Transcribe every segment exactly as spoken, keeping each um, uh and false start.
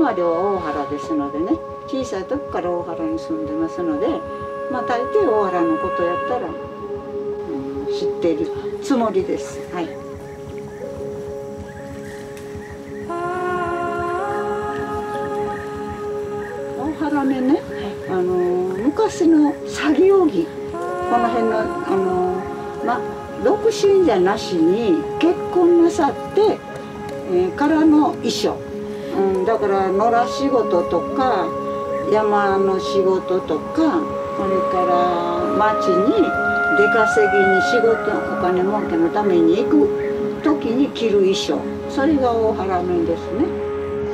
までは大原ですのでね、小さい時から大原に住んでますので、まあ大抵大原のことやったら、うん、知っているつもりです。はい。大原でね、あの昔の作業着、この辺のあのまあ独身じゃなしに結婚なさって、えー、からの衣装、うん、だから野良仕事とか山の仕事とか、それから町に出稼ぎに仕事お金儲けのために行く時に着る衣装、それが大原面ですね。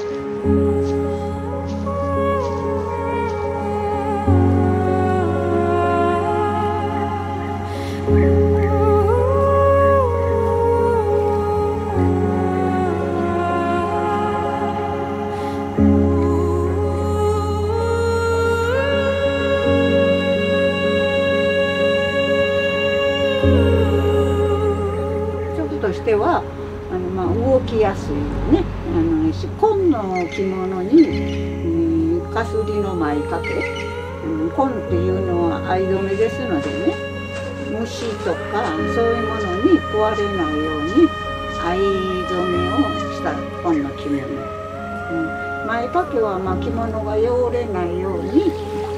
としてはあの、まあ、動きやすいね、あの紺の着物に、うん、かすりの舞掛け、うん、紺っていうのは藍染めですのでね、虫とかそういうものに壊れないように藍染めをした紺の着物、うん、舞掛けはまあ着物が汚れないように、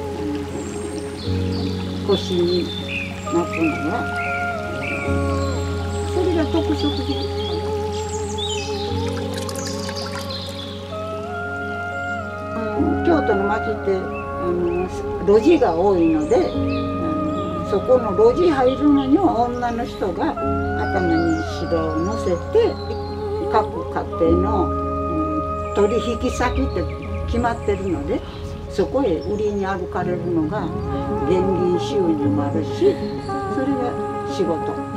うん、腰に巻くのはそれが特色的です。京都の町ってあの路地が多いので、あのそこの路地入るのには女の人が頭に白を乗せて各家庭の、うん、取引先って決まってるので、そこへ売りに歩かれるのが現金収入もあるし、それが仕事。